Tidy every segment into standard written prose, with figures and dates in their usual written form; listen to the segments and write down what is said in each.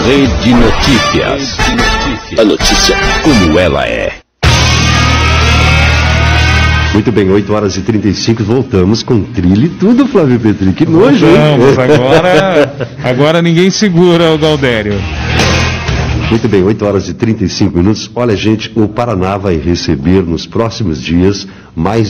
Rede Notícias. A notícia como ela é. Muito bem, 8h35, voltamos com trilha e tudo, Flávio Petri. Que nojo, hein? Agora ninguém segura o Galdério. Muito bem, 8h35. Olha, gente, o Paraná vai receber nos próximos dias mais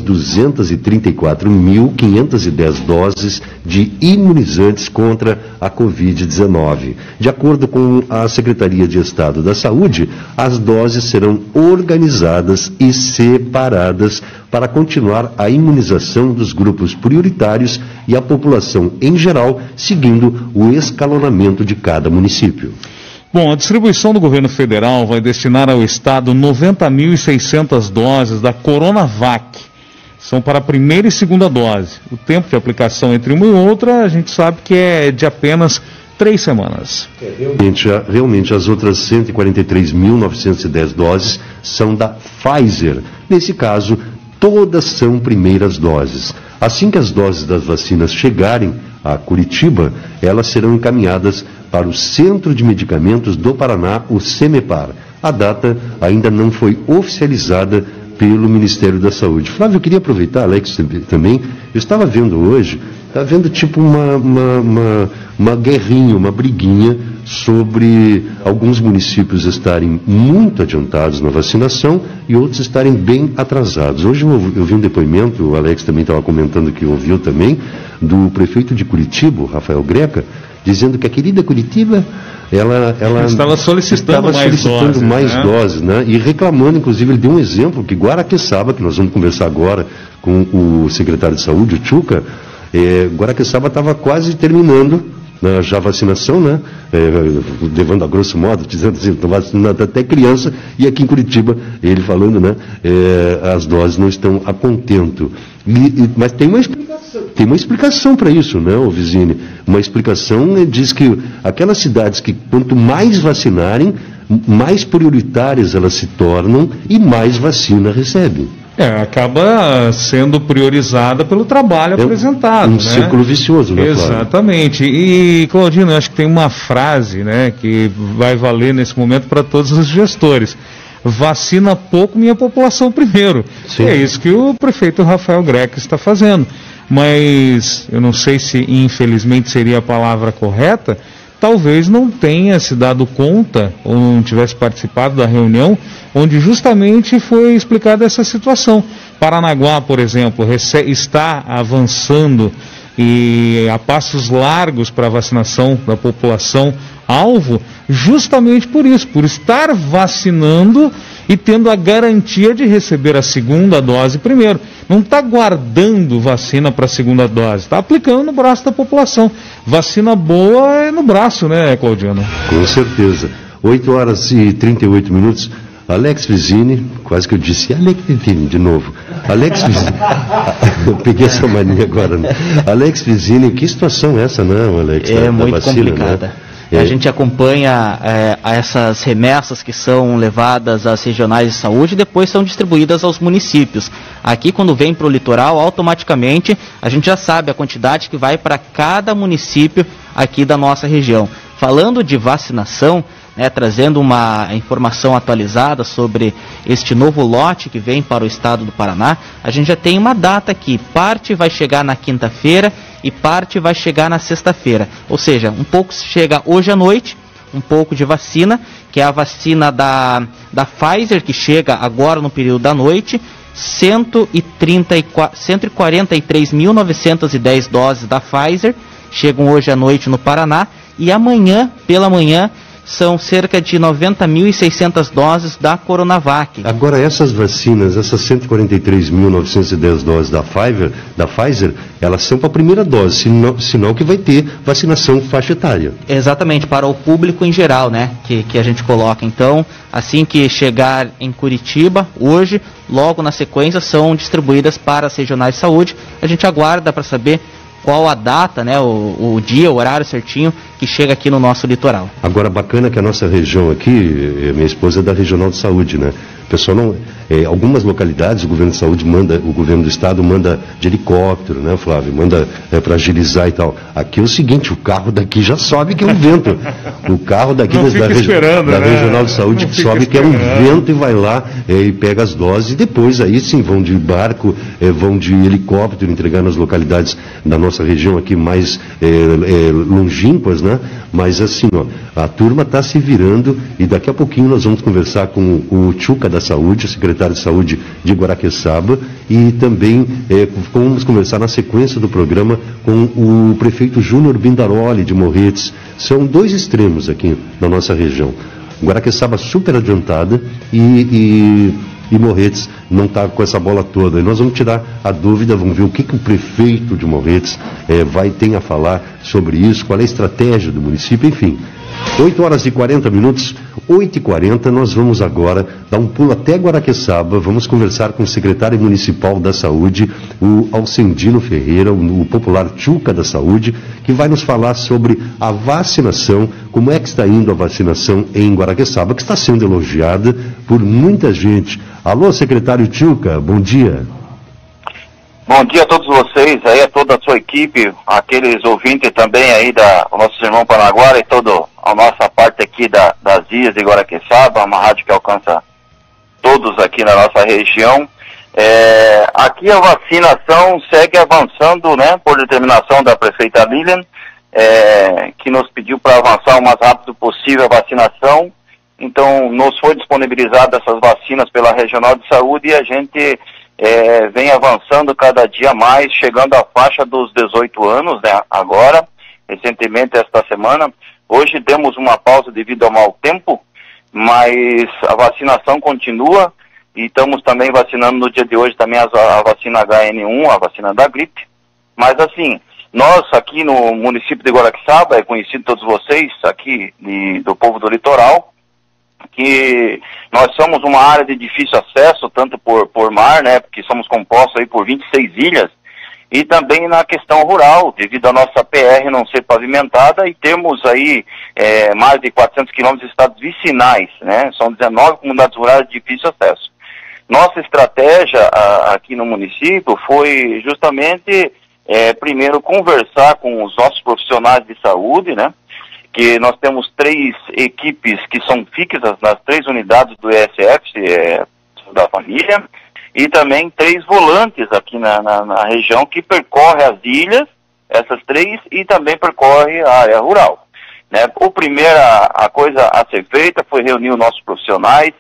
234.510 doses de imunizantes contra a Covid-19. De acordo com a Secretaria de Estado da Saúde, as doses serão organizadas e separadas para continuar a imunização dos grupos prioritários e a população em geral, seguindo o escalonamento de cada município. Bom, a distribuição do governo federal vai destinar ao Estado 90.600 doses da Coronavac. São para a primeira e segunda dose. O tempo de aplicação entre uma e outra, a gente sabe que é de apenas 3 semanas. Realmente as outras 143.910 doses são da Pfizer. Nesse caso, todas são primeiras doses. Assim que as doses das vacinas chegarem a Curitiba, elas serão encaminhadas para o Centro de Medicamentos do Paraná, o CEMEPAR. A data ainda não foi oficializada pelo Ministério da Saúde. Flávio, eu queria aproveitar, Alex, também, eu estava vendo hoje, tipo uma guerrinha, uma briguinha sobre alguns municípios estarem muito adiantados na vacinação e outros estarem bem atrasados. Hoje eu vi um depoimento, o Alex também estava comentando que ouviu também, do prefeito de Curitiba, Rafael Greca, dizendo que a querida Curitiba, ela estava solicitando mais doses, né? E reclamando, inclusive, ele deu um exemplo, que Guaraqueçaba, que nós vamos conversar agora com o secretário de Saúde, o Chuca, Guaraqueçaba estava quase terminando já a vacinação, né? Levando a grosso modo, dizendo assim, estão vacinando até criança, e aqui em Curitiba, ele falando, né? As doses não estão a contento. Mas tem uma explicação para isso, né, Vizini? Uma explicação diz que aquelas cidades que quanto mais vacinarem, mais prioritárias elas se tornam e mais vacina recebem. Acaba sendo priorizada pelo trabalho apresentado. Um círculo vicioso, né? Exatamente. E, Claudino, eu acho que tem uma frase, né, que vai valer nesse momento para todos os gestores. Vacina pouco, minha população primeiro. Sim. É isso que o prefeito Rafael Greca está fazendo. Mas eu não sei se infelizmente seria a palavra correta, talvez não tenha se dado conta ou não tivesse participado da reunião onde justamente foi explicada essa situação. Paranaguá, por exemplo, está avançando e a passos largos para a vacinação da população alvo, justamente por isso, por estar vacinando e tendo a garantia de receber a segunda dose primeiro. Não está guardando vacina para a segunda dose, está aplicando no braço da população. Vacina boa é no braço, né, Claudiano? Com certeza. 8h38. Alex Vizini, quase que eu disse Alex Vizini de novo. Alex Vizini, eu peguei essa mania agora, né? Alex Vizini, que situação é essa, não, Alex? Muito vacina, complicada. Né? A gente acompanha essas remessas que são levadas às regionais de saúde e depois são distribuídas aos municípios. Aqui, quando vem para o litoral, automaticamente a gente já sabe a quantidade que vai para cada município aqui da nossa região. Falando de vacinação, trazendo uma informação atualizada sobre este novo lote que vem para o estado do Paraná, a gente já tem uma data aqui. Parte vai chegar na quinta-feira e parte vai chegar na sexta-feira. Ou seja, um pouco chega hoje à noite, um pouco de vacina, que é a vacina da Pfizer, que chega agora no período da noite, 143.910 doses da Pfizer, chegam hoje à noite no Paraná, e amanhã, pela manhã, são cerca de 90.600 doses da Coronavac. Agora, essas vacinas, essas 143.910 doses da Pfizer, elas são para a primeira dose, sinal que vai ter vacinação faixa etária. Exatamente, para o público em geral, né, que a gente coloca. Então, assim que chegar em Curitiba, hoje, logo na sequência, são distribuídas para as regionais de saúde. A gente aguarda para saber qual a data, né, o dia, o horário certinho que chega aqui no nosso litoral. Agora, bacana que a nossa região aqui, minha esposa é da Regional de Saúde, né? O pessoal não... algumas localidades o governo de saúde manda, o governo do estado manda de helicóptero, né, Flávio? Manda para agilizar e tal. Aqui é o seguinte, o carro daqui já sobe que é um vento. O carro daqui da Regional de Saúde sobe que é um vento e vai lá e pega as doses. E depois aí sim vão de barco, vão de helicóptero entregar nas localidades da nossa região aqui mais longínquas, né? Mas assim, ó, a turma está se virando e daqui a pouquinho nós vamos conversar com o Tchuca da Saúde, o secretário de Saúde de Guaraqueçaba, e também vamos conversar na sequência do programa com o prefeito Júnior Bindaroli de Morretes. São dois extremos aqui na nossa região. Guaraqueçaba super adiantada e Morretes não está com essa bola toda. E nós vamos tirar a dúvida, vamos ver o que o prefeito de Morretes tem a falar sobre isso, qual é a estratégia do município, enfim. 8 horas e 40 minutos, 8h40, nós vamos agora dar um pulo até Guaraqueçaba, vamos conversar com o secretário municipal da Saúde, o Alcendino Ferreira, o popular Tchuca da Saúde, que vai nos falar sobre a vacinação, como é que está indo a vacinação em Guaraqueçaba, que está sendo elogiada por muita gente. Alô, secretário Tchuca, bom dia. Bom dia a todos vocês, aí a toda a sua equipe, aqueles ouvintes também aí do nosso irmão Paranaguara e toda a nossa parte aqui das ilhas de Guaraqueçaba, uma rádio que alcança todos aqui na nossa região. Aqui a vacinação segue avançando, né, por determinação da prefeita Lilian, que nos pediu para avançar o mais rápido possível a vacinação. Então, nos foi disponibilizada essas vacinas pela Regional de Saúde e a gente vem avançando cada dia mais, chegando à faixa dos 18 anos, né, agora, recentemente esta semana. Hoje demos uma pausa devido ao mau tempo, mas a vacinação continua e estamos também vacinando no dia de hoje também a vacina HN1, a vacina da gripe. Mas assim, nós aqui no município de Guaraqueçaba, é conhecido todos vocês aqui do povo do litoral, que nós somos uma área de difícil acesso, tanto por mar, né, porque somos compostos aí por 26 ilhas, e também na questão rural, devido à nossa PR não ser pavimentada, e temos aí mais de 400 quilômetros de estados vicinais, né, são 19 comunidades rurais de difícil acesso. Nossa estratégia aqui no município foi justamente, primeiro, conversar com os nossos profissionais de saúde, né, que nós temos 3 equipes que são fixas nas 3 unidades do ESF da família, e também 3 volantes aqui na região que percorre as ilhas, essas 3, e também percorre a área rural. Né? A coisa a ser feita foi reunir os nossos profissionais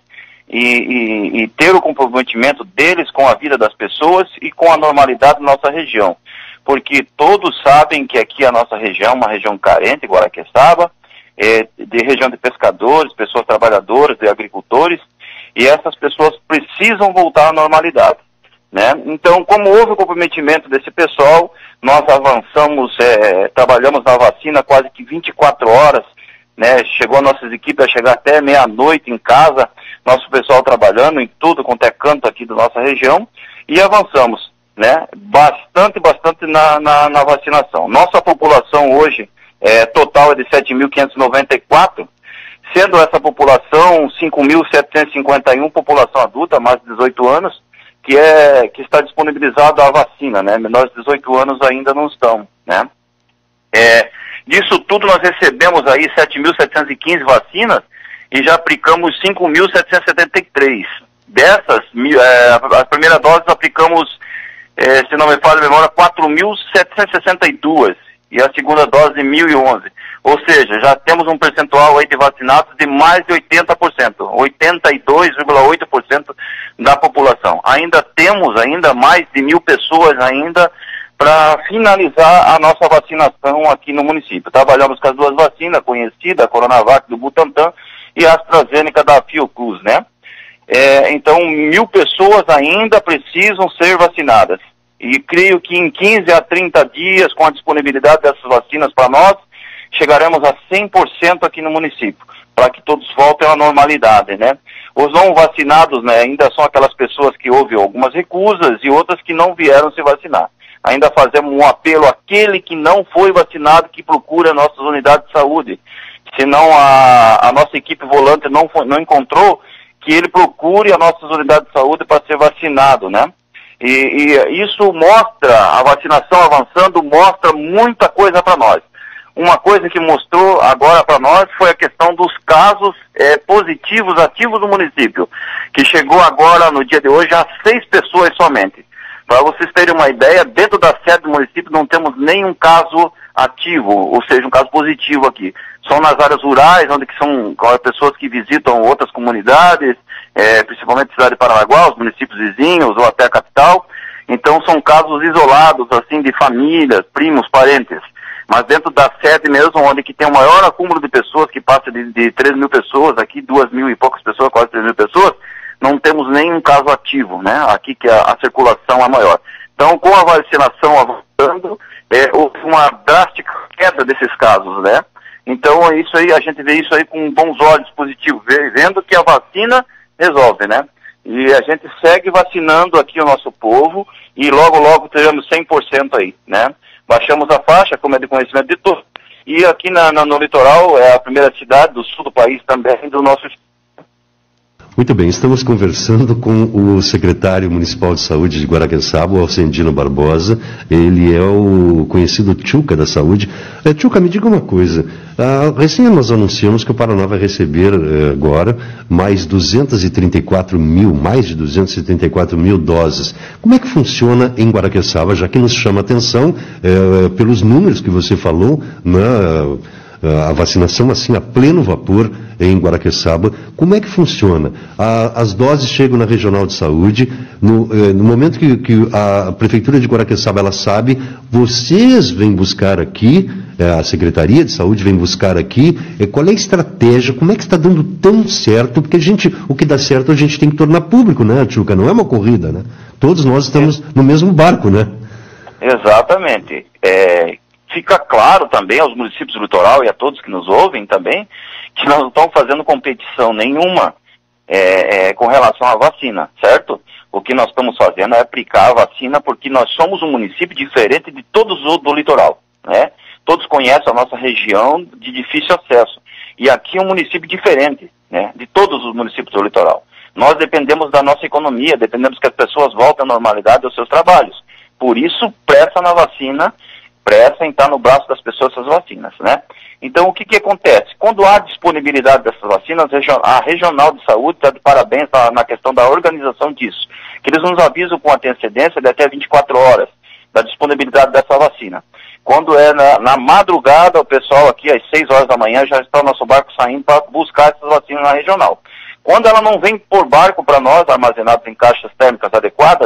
e ter o comprometimento deles com a vida das pessoas e com a normalidade da nossa região. Porque todos sabem que aqui a nossa região é uma região carente, Guaraqueçaba, de região de pescadores, pessoas trabalhadoras, de agricultores, e essas pessoas precisam voltar à normalidade, né? Então, como houve o comprometimento desse pessoal, nós avançamos, trabalhamos na vacina quase que 24 horas, né? Chegou a nossas equipes a chegar até meia-noite em casa, nosso pessoal trabalhando em tudo quanto é canto aqui da nossa região, e avançamos, né, bastante na vacinação. Nossa população hoje total é de 7.594, sendo essa população 5.751 população adulta, mais de 18 anos, que está disponibilizada a vacina, né, menores de 18 anos ainda não estão, né. Disso tudo nós recebemos aí 7.715 vacinas e já aplicamos 5.773. Dessas, a primeira dose aplicamos, se não me falha a memória, 4.762 e a segunda dose 1.011. Ou seja, já temos um percentual aí de vacinados de mais de 80%, 82,8% da população. Ainda temos mais de 1.000 pessoas ainda para finalizar a nossa vacinação aqui no município. Trabalhamos com as 2 vacinas conhecidas, a Coronavac do Butantan e a AstraZeneca da Fiocruz, né? Então, 1.000 pessoas ainda precisam ser vacinadas. E creio que em 15 a 30 dias, com a disponibilidade dessas vacinas para nós, chegaremos a 100% aqui no município, para que todos voltem à normalidade, né? Os não vacinados, né, ainda são aquelas pessoas que houve algumas recusas e outras que não vieram se vacinar. ainda fazemos um apelo àquele que não foi vacinado, que procura nossas unidades de saúde. Se não a nossa equipe volante não encontrou, que ele procure as nossas unidades de saúde para ser vacinado, né? E isso mostra, a vacinação avançando, mostra muita coisa para nós. Uma coisa que mostrou agora para nós foi a questão dos casos positivos, ativos do município, que chegou agora, no dia de hoje, a 6 pessoas somente. Para vocês terem uma ideia, dentro da sede do município não temos nenhum caso ativo, ou seja, um caso positivo aqui. São nas áreas rurais, onde que são pessoas que visitam outras comunidades, principalmente a cidade de Paranaguá, os municípios vizinhos ou até a capital. Então são casos isolados, assim, de famílias, primos, parentes. Mas dentro da sede mesmo, onde que tem o maior acúmulo de pessoas, que passa de 3 mil pessoas, aqui 2 mil e poucas pessoas, quase 3 mil pessoas, não temos nenhum caso ativo, né? Aqui que a circulação é maior. Então, com a vacinação avançando, houve uma drástica queda desses casos, né? Então, é isso aí, a gente vê isso aí com bons olhos positivos, vendo que a vacina resolve, né? E a gente segue vacinando aqui o nosso povo e logo, logo teremos 100% aí, né? Baixamos a faixa, como é de conhecimento de todos. E aqui no litoral, é a primeira cidade do sul do país também, do nosso estado. Muito bem, estamos conversando com o secretário municipal de saúde de Guaraqueçaba, o Alcendino Barbosa. Ele é o conhecido Tchuca da saúde. Tchuca, me diga uma coisa. Recém nós anunciamos que o Paraná vai receber agora mais de 234 mil doses. Como é que funciona em Guaraqueçaba, já que nos chama a atenção pelos números que você falou, né? A vacinação assim a pleno vapor em Guaraqueçaba. Como é que funciona? As doses chegam na Regional de Saúde, no momento que a Prefeitura de Guaraqueçaba ela sabe, vocês vêm buscar aqui, a Secretaria de Saúde vem buscar aqui, qual é a estratégia, como é que está dando tão certo? Porque o que dá certo a gente tem que tornar público, né, Tchuca? Não é uma corrida, né? Todos nós estamos no mesmo barco, né? Exatamente. Fica claro também aos municípios do litoral e a todos que nos ouvem também, que nós não estamos fazendo competição nenhuma com relação à vacina, certo? O que nós estamos fazendo é aplicar a vacina porque nós somos um município diferente de todos os outros do litoral, né? Todos conhecem a nossa região de difícil acesso. E aqui é um município diferente, né? De todos os municípios do litoral. Nós dependemos da nossa economia, dependemos que as pessoas voltem à normalidade aos seus trabalhos. Por isso, pressa na vacina, pressa em estar no braço das pessoas essas vacinas, né? Então, o que acontece? Quando há disponibilidade dessas vacinas, a Regional de Saúde está de parabéns na questão da organização disso, que eles nos avisam com antecedência de até 24 horas da disponibilidade dessa vacina. Quando é na madrugada, o pessoal aqui às 6 horas da manhã já está o nosso barco saindo para buscar essas vacinas na Regional. Quando ela não vem por barco para nós, armazenadas em caixas térmicas adequadas,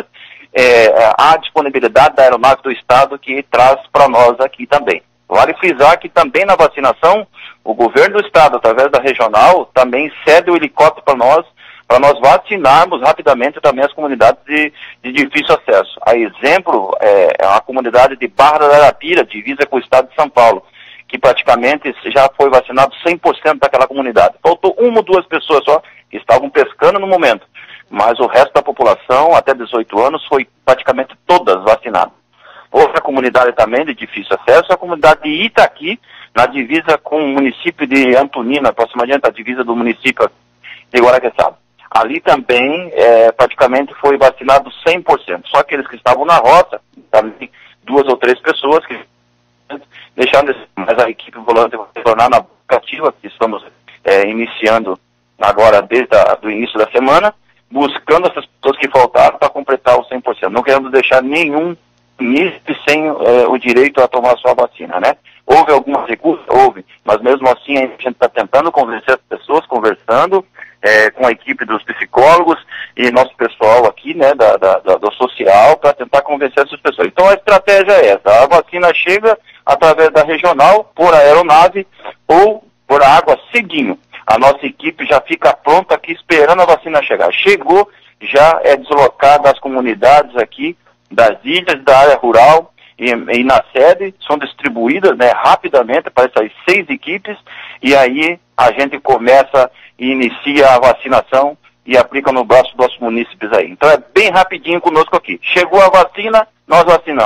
há disponibilidade da aeronave do Estado que traz para nós aqui também. Vale frisar que também na vacinação, o governo do Estado, através da regional, também cede o helicóptero para nós vacinarmos rapidamente também as comunidades de difícil acesso. A exemplo, a comunidade de Barra da Arapira, divisa com o Estado de São Paulo, que praticamente já foi vacinado 100% daquela comunidade. Faltou 1 ou 2 pessoas só que estavam pescando no momento. Mas o resto da população, até 18 anos, foi praticamente todas vacinadas. Outra comunidade também de difícil acesso é a comunidade de Itaqui, na divisa com o município de Antonina, aproximadamente a divisa do município de Guaraqueçaba. Ali também, praticamente foi vacinado 100%. Só aqueles que estavam na rota, também 2 ou 3 pessoas que deixaram, mas a equipe volante vai retornar na ativa, que estamos iniciando agora desde o início da semana, buscando essas pessoas que faltaram para completar os 100%. Não queremos deixar nenhum munícipe sem o direito a tomar a sua vacina, né? Houve algumas recusas? Houve, mas mesmo assim a gente está tentando convencer as pessoas, conversando com a equipe dos psicólogos e nosso pessoal aqui, né, do social, para tentar convencer essas pessoas. Então a estratégia é essa: a vacina chega através da regional, por aeronave ou por água cedinho. A nossa equipe já fica pronta aqui esperando a vacina chegar. Chegou, já é deslocada às comunidades aqui, das ilhas, da área rural e na sede, são distribuídas, né, rapidamente para essas 6 equipes, e aí a gente começa e inicia a vacinação e aplica no braço dos nossos munícipes aí. Então é bem rapidinho conosco aqui. Chegou a vacina, nós vacinamos.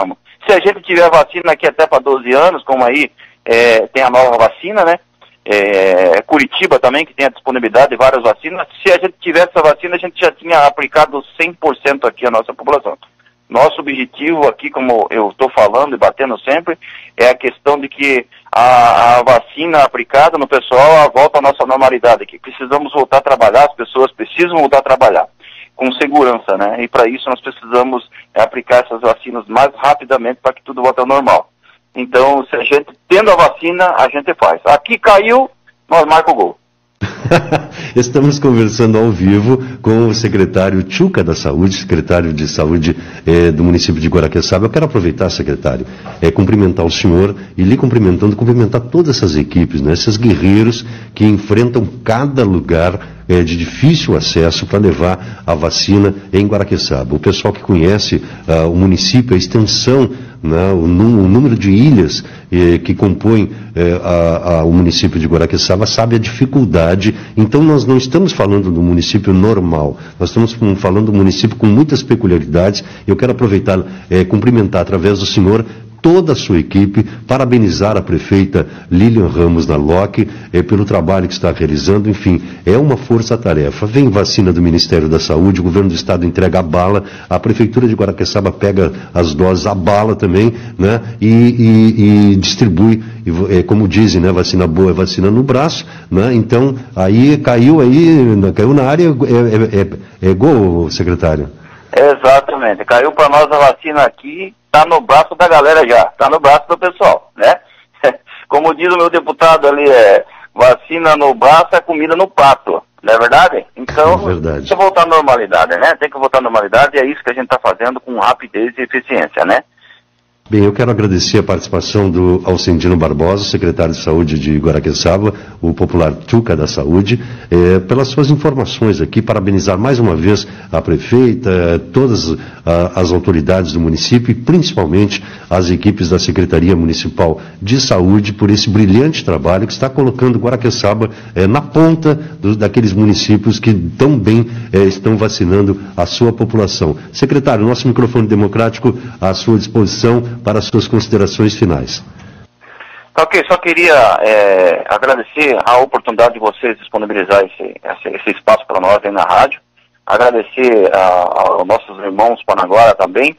se a gente tiver vacina aqui até para 12 anos, como aí tem a nova vacina, né? Curitiba também, que tem a disponibilidade de várias vacinas. Se a gente tivesse essa vacina, a gente já tinha aplicado 100% aqui a nossa população. Nosso objetivo aqui, como eu estou falando e batendo sempre, é a questão de que a vacina aplicada no pessoal volta à nossa normalidade aqui. Precisamos voltar a trabalhar, as pessoas precisam voltar a trabalhar com segurança, né? E para isso nós precisamos aplicar essas vacinas mais rapidamente para que tudo volte ao normal. Então, se a gente, tendo a vacina, a gente faz. Aqui caiu, nós marca o gol. Estamos conversando ao vivo com o secretário Tchuca da Saúde, secretário de Saúde do município de Guaraqueçaba. Eu quero aproveitar, secretário, cumprimentar o senhor e lhe cumprimentar todas essas equipes, né, esses guerreiros que enfrentam cada lugar de difícil acesso para levar a vacina em Guaraqueçaba. O pessoal que conhece o município, a extensão, né, o número de ilhas que compõem o município de Guaraqueçaba sabe a dificuldade. Então nós não estamos falando do município normal, nós estamos falando do município com muitas peculiaridades. Eu quero aproveitar, cumprimentar através do senhor toda a sua equipe, parabenizar a prefeita Lilian Ramos da LOC pelo trabalho que está realizando. Enfim, é uma força-tarefa. Vem vacina do Ministério da Saúde, o governo do estado entrega a bala, a prefeitura de Guaraqueçaba pega as doses, a bala também, né, e distribui, como dizem, né, vacina boa é vacina no braço, né. Então, caiu na área, é gol, secretário. Exatamente, caiu para nós a vacina aqui, está no braço da galera já, está no braço do pessoal, né? Como diz o meu deputado ali, vacina no braço é comida no prato, não é verdade? Então, tem que voltar à normalidade, né? Tem que voltar à normalidade e é isso que a gente está fazendo com rapidez e eficiência, né? Bem, eu quero agradecer a participação do Alcendino Barbosa, secretário de Saúde de Guaraqueçaba, o popular Tchuca da Saúde, pelas suas informações aqui, parabenizar mais uma vez a prefeita, todas as autoridades do município e principalmente as equipes da Secretaria Municipal de Saúde por esse brilhante trabalho que está colocando Guaraqueçaba na ponta daqueles municípios que tão bem estão vacinando a sua população. Secretário, nosso microfone democrático à sua disposição para as suas considerações finais. Ok, só queria agradecer a oportunidade de vocês disponibilizar esse espaço para nós aí na rádio, agradecer aos nossos irmãos Panaguara também,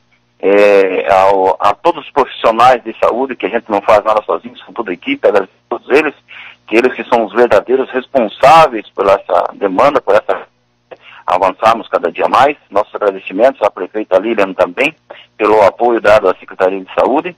a todos os profissionais de saúde, que a gente não faz nada sozinho, são toda a equipe, agradecer a todos eles que são os verdadeiros responsáveis por essa demanda, por essa avançarmos cada dia mais. Nossos agradecimentos à prefeita Lilian também, pelo apoio dado à Secretaria de Saúde,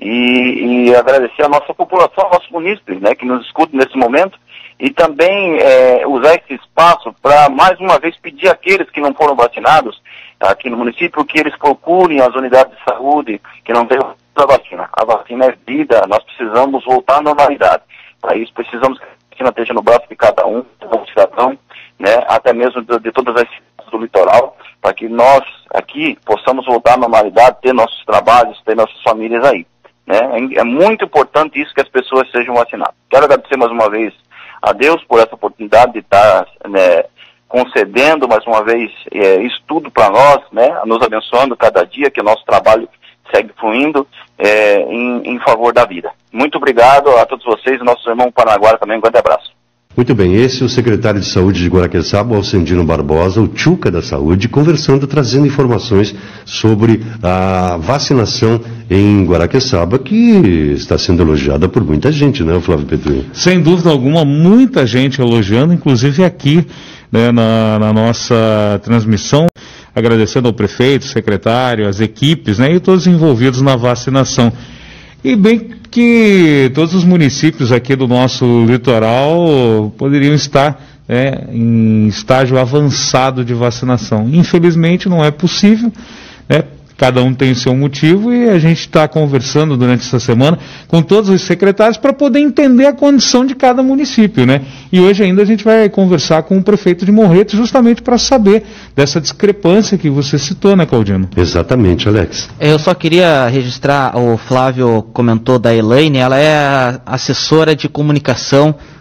e agradecer a nossa população, aos nossos munícipes, né, que nos escutam nesse momento, e também usar esse espaço para, mais uma vez, pedir àqueles que não foram vacinados aqui no município que eles procurem as unidades de saúde que não têm a vacina. A vacina é vida, nós precisamos voltar à normalidade. Para isso, precisamos que a vacina esteja no braço de cada um, do cidadão, né, até mesmo de todas as cidades do litoral, para que nós aqui possamos voltar à normalidade, ter nossos trabalhos, ter nossas famílias aí, né? É muito importante isso, que as pessoas sejam vacinadas. Quero agradecer mais uma vez a Deus por essa oportunidade de estar concedendo mais uma vez isso tudo para nós, né, nos abençoando cada dia, que o nosso trabalho segue fluindo em favor da vida. Muito obrigado a todos vocês, nossos irmãos Panaguara também, um grande abraço. Muito bem, esse é o secretário de Saúde de Guaraqueçaba, Alcendino Barbosa, o Tchuca da Saúde, conversando, trazendo informações sobre a vacinação em Guaraqueçaba, que está sendo elogiada por muita gente, né, Flávio Petrucci? Sem dúvida alguma, muita gente elogiando, inclusive aqui, né, na nossa transmissão, agradecendo ao prefeito, secretário, as equipes, né, e todos envolvidos na vacinação. E bem que todos os municípios aqui do nosso litoral poderiam estar em estágio avançado de vacinação. Infelizmente não é possível, né? Cada um tem o seu motivo e a gente está conversando durante essa semana com todos os secretários para poder entender a condição de cada município, né? E hoje ainda a gente vai conversar com o prefeito de Morretes justamente para saber dessa discrepância que você citou, né, Claudino? Exatamente, Alex. Eu só queria registrar, o Flávio comentou da Elaine, ela é a assessora de comunicação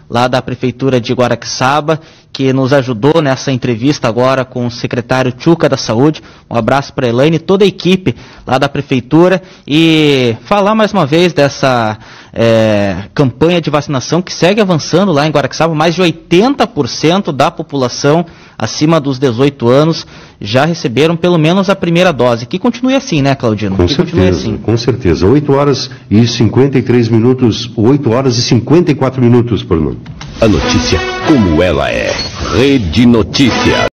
lá da Prefeitura de Guaraqueçaba, que nos ajudou nessa entrevista agora com o secretário Tchuca da Saúde. Um abraço para a Elaine e toda a equipe lá da Prefeitura, e falar mais uma vez dessa campanha de vacinação que segue avançando lá em Guaraqueçaba. Mais de 80% da população acima dos 18 anos já receberam pelo menos a primeira dose. Que continue assim, né, Claudino? Com certeza, assim. Com certeza. 8 horas e 53 minutos, 8 horas e 54 minutos, Bruno. A notícia como ela é. Rede Notícias.